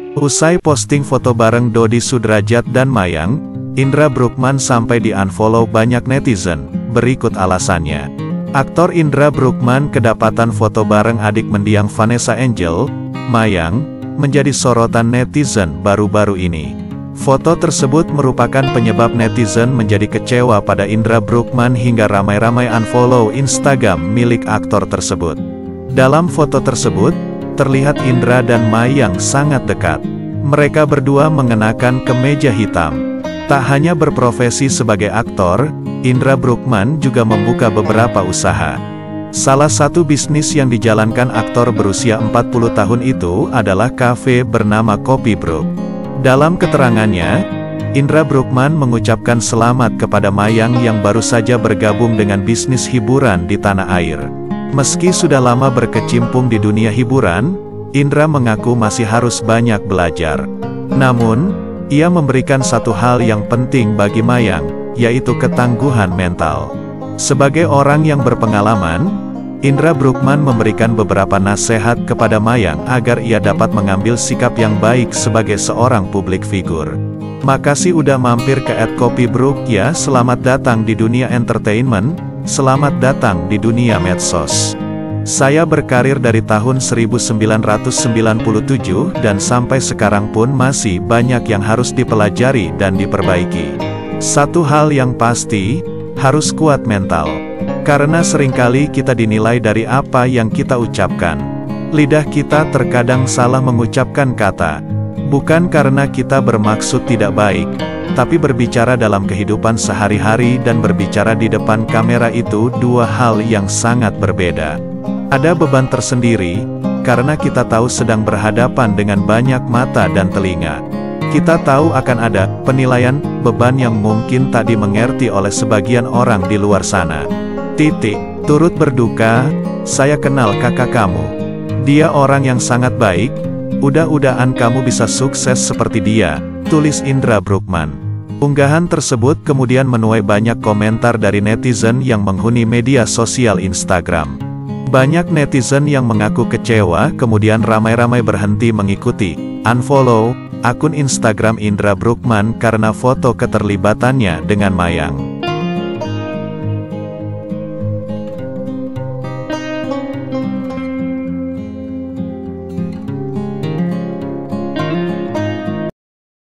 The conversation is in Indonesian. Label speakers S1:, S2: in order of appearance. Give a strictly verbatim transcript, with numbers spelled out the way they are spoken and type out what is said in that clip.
S1: Usai posting foto bareng Dodi Sudrajat dan Mayang, Indra Bruggman sampai di-unfollow banyak netizen. Berikut alasannya. Aktor Indra Bruggman kedapatan foto bareng adik mendiang Vanessa Angel, Mayang, menjadi sorotan netizen baru-baru ini. Foto tersebut merupakan penyebab netizen menjadi kecewa pada Indra Bruggman hingga ramai-ramai unfollow Instagram milik aktor tersebut. Dalam foto tersebut, terlihat Indra dan Mayang sangat dekat. Mereka berdua mengenakan kemeja hitam. Tak hanya berprofesi sebagai aktor, Indra Bruggman juga membuka beberapa usaha. Salah satu bisnis yang dijalankan aktor berusia empat puluh tahun itu adalah kafe bernama Kopi Brug. Dalam keterangannya, Indra Bruggman mengucapkan selamat kepada Mayang yang baru saja bergabung dengan bisnis hiburan di tanah air. Meski sudah lama berkecimpung di dunia hiburan, Indra mengaku masih harus banyak belajar. Namun, ia memberikan satu hal yang penting bagi Mayang, yaitu ketangguhan mental. Sebagai orang yang berpengalaman, Indra Bruggman memberikan beberapa nasihat kepada Mayang agar ia dapat mengambil sikap yang baik sebagai seorang publik figur. Makasih udah mampir ke at Kopi Brug ya, selamat datang di dunia entertainment, selamat datang di dunia medsos. Saya berkarir dari tahun seribu sembilan ratus sembilan puluh tujuh dan sampai sekarang pun masih banyak yang harus dipelajari dan diperbaiki. Satu hal yang pasti, harus kuat mental. Karena seringkali kita dinilai dari apa yang kita ucapkan. Lidah kita terkadang salah mengucapkan kata. Bukan karena kita bermaksud tidak baik, tapi berbicara dalam kehidupan sehari-hari dan berbicara di depan kamera itu dua hal yang sangat berbeda. Ada beban tersendiri, karena kita tahu sedang berhadapan dengan banyak mata dan telinga. Kita tahu akan ada penilaian, beban yang mungkin tak dimengerti oleh sebagian orang di luar sana. Titik, turut berduka, saya kenal kakak kamu. Dia orang yang sangat baik, udah-udahan kamu bisa sukses seperti dia, tulis Indra Bruggman. Unggahan tersebut kemudian menuai banyak komentar dari netizen yang menghuni media sosial Instagram. Banyak netizen yang mengaku kecewa kemudian ramai-ramai berhenti mengikuti, unfollow, akun Instagram Indra Bruggman karena foto keterlibatannya dengan Mayang.